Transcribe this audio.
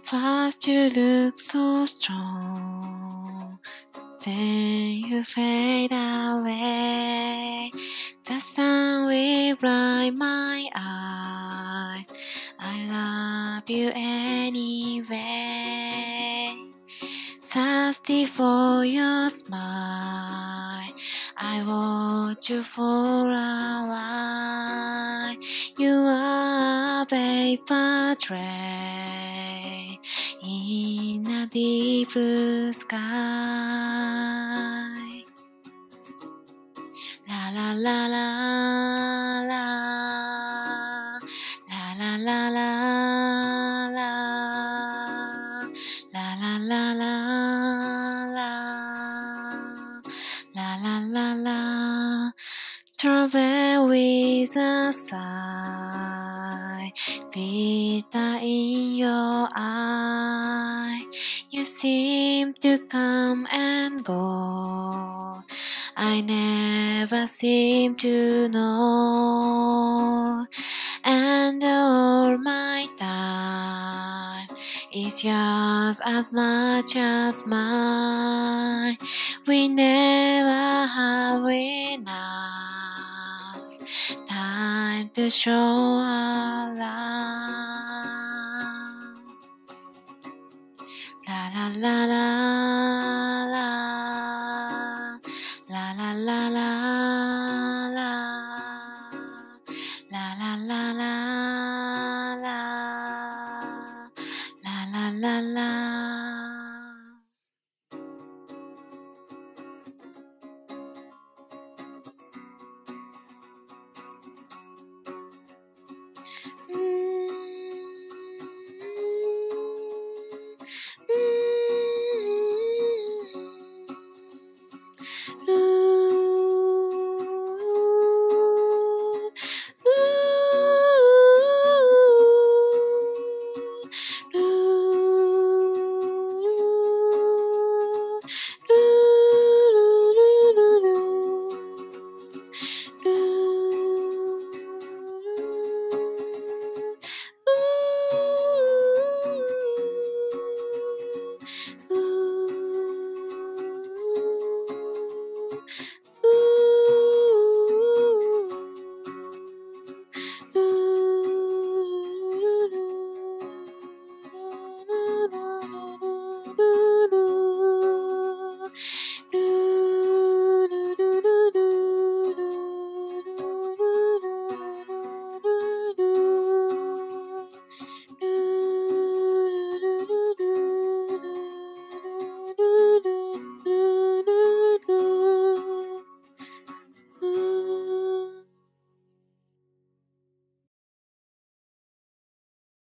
First you look so strong, then you fade away. The sun will blind my eyes. I love you anyway. Thirsty for your smile, I watch you for a while. You are a vapor trail in a deep blue sky. La la la la la, la la la la la, la la la la la, la la la la. Travel with a sigh, glitter in your eye. You seem to come and go, I never seem to know. And all my time is yours as much as mine. We never have enough time to show our love. La la la la la, la la la la la, la la la la la, la la la la.